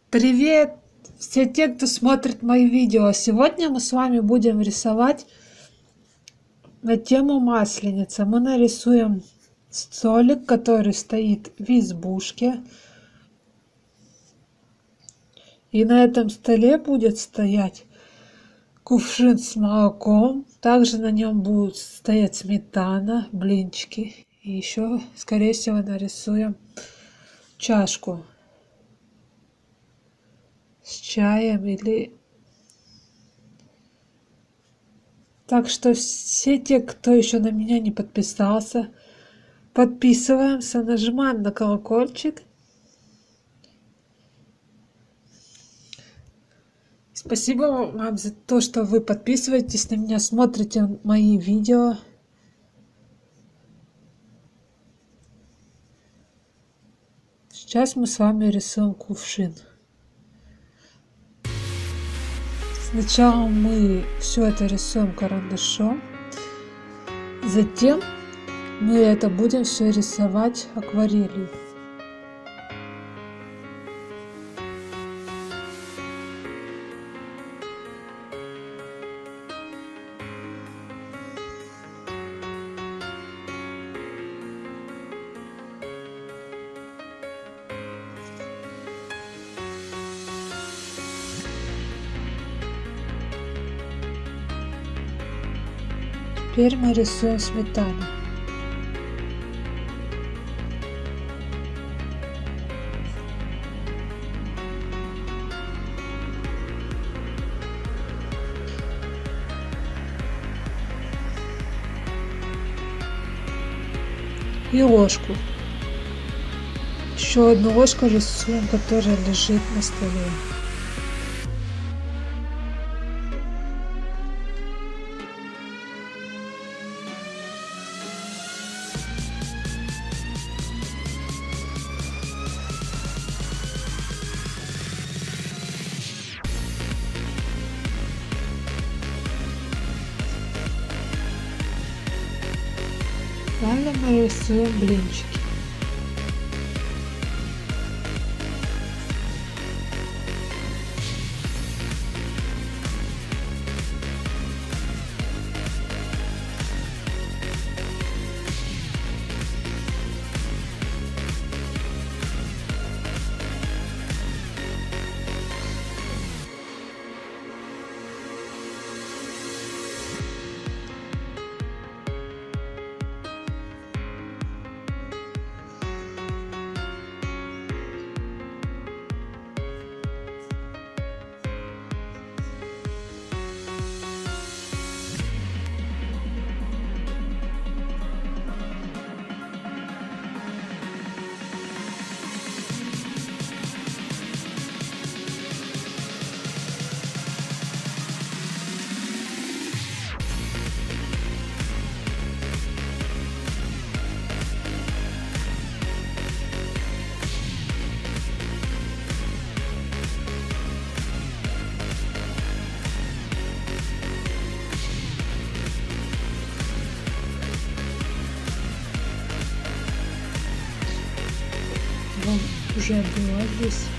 Привет все те, кто смотрит мои видео. Сегодня мы с вами будем рисовать на тему Масленица. Мы нарисуем столик, который стоит в избушке. И на этом столе будет стоять кувшин с молоком. Также на нем будет стоять сметана, блинчики. И еще, скорее всего, нарисуем чашку с чаем или... Так что все те, кто еще на меня не подписался, подписываемся, нажимаем на колокольчик. Спасибо вам за то, что вы подписываетесь на меня, смотрите мои видео. Сейчас мы с вами рисуем кувшин. Сначала мы все это рисуем карандашом, затем мы это будем все рисовать акварелью. Теперь мы рисуем сметану. И ложку. Еще одну ложку рисуем, которая лежит на столе. Далее мы рисуем блинчики. Уже было здесь.